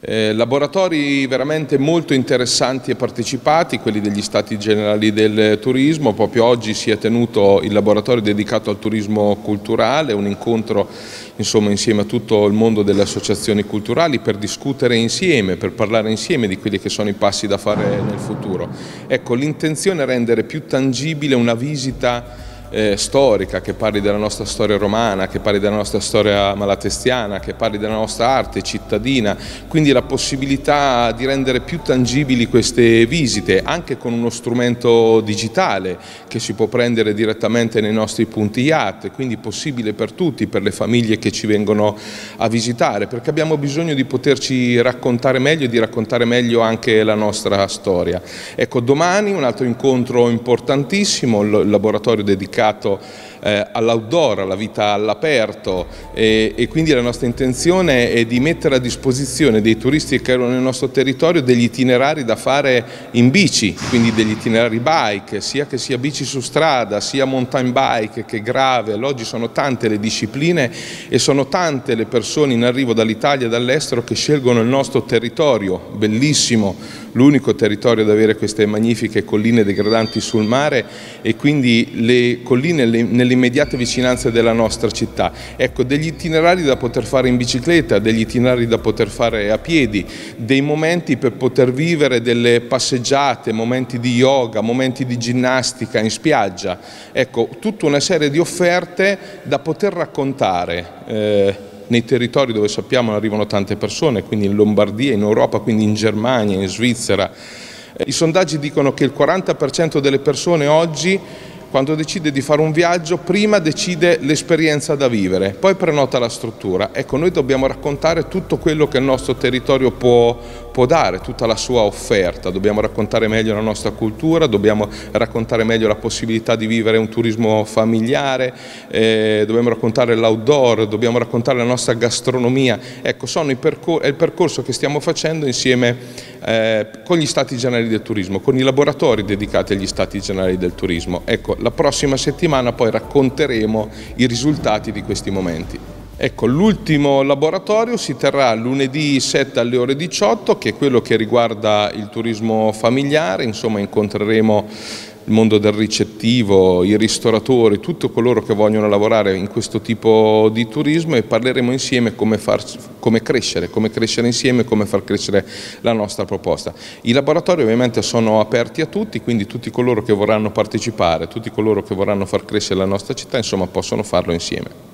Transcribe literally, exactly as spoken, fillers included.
Eh, laboratori veramente molto interessanti e partecipati, quelli degli Stati Generali del Turismo. Proprio oggi si è tenuto il laboratorio dedicato al turismo culturale, un incontro insomma, insieme a tutto il mondo delle associazioni culturali per discutere insieme, per parlare insieme di quelli che sono i passi da fare nel futuro. Ecco, l'intenzione è rendere più tangibile una visita Eh, storica, che parli della nostra storia romana, che parli della nostra storia malatestiana, che parli della nostra arte cittadina, quindi la possibilità di rendere più tangibili queste visite anche con uno strumento digitale che si può prendere direttamente nei nostri punti yacht, quindi possibile per tutti, per le famiglie che ci vengono a visitare, perché abbiamo bisogno di poterci raccontare meglio e di raccontare meglio anche la nostra storia. Ecco, domani un altro incontro importantissimo, il laboratorio dedicato Eh, all'outdoor, alla vita all'aperto e, e quindi la nostra intenzione è di mettere a disposizione dei turisti che erano nel nostro territorio degli itinerari da fare in bici, quindi degli itinerari bike, sia che sia bici su strada, sia mountain bike che gravel. Oggi sono tante le discipline e sono tante le persone in arrivo dall'Italia e dall'estero che scelgono il nostro territorio, bellissimo, l'unico territorio ad avere queste magnifiche colline degradanti sul mare e quindi le colline nell'immediata vicinanza della nostra città. Ecco, degli itinerari da poter fare in bicicletta, degli itinerari da poter fare a piedi, dei momenti per poter vivere delle passeggiate, momenti di yoga, momenti di ginnastica in spiaggia. Ecco, tutta una serie di offerte da poter raccontare eh, nei territori dove sappiamo arrivano tante persone, quindi in Lombardia, in Europa, quindi in Germania, in Svizzera. I sondaggi dicono che il quaranta per cento delle persone oggi, quando decide di fare un viaggio, prima decide l'esperienza da vivere, poi prenota la struttura. Ecco, noi dobbiamo raccontare tutto quello che il nostro territorio può, può dare, tutta la sua offerta. Dobbiamo raccontare meglio la nostra cultura, dobbiamo raccontare meglio la possibilità di vivere un turismo familiare, eh, dobbiamo raccontare l'outdoor, dobbiamo raccontare la nostra gastronomia. Ecco, sono i percor- è il percorso che stiamo facendo insieme eh, con gli Stati Generali del Turismo, con i laboratori dedicati agli Stati Generali del Turismo. Ecco, la prossima settimana poi racconteremo i risultati di questi momenti. Ecco, l'ultimo laboratorio si terrà lunedì sette alle ore diciotto, che è quello che riguarda il turismo familiare. Insomma, incontreremo il mondo del ricettivo, i ristoratori, tutti coloro che vogliono lavorare in questo tipo di turismo e parleremo insieme come, far, come crescere, come crescere insieme, come far crescere la nostra proposta. I laboratori ovviamente sono aperti a tutti, quindi tutti coloro che vorranno partecipare, tutti coloro che vorranno far crescere la nostra città, insomma, possono farlo insieme.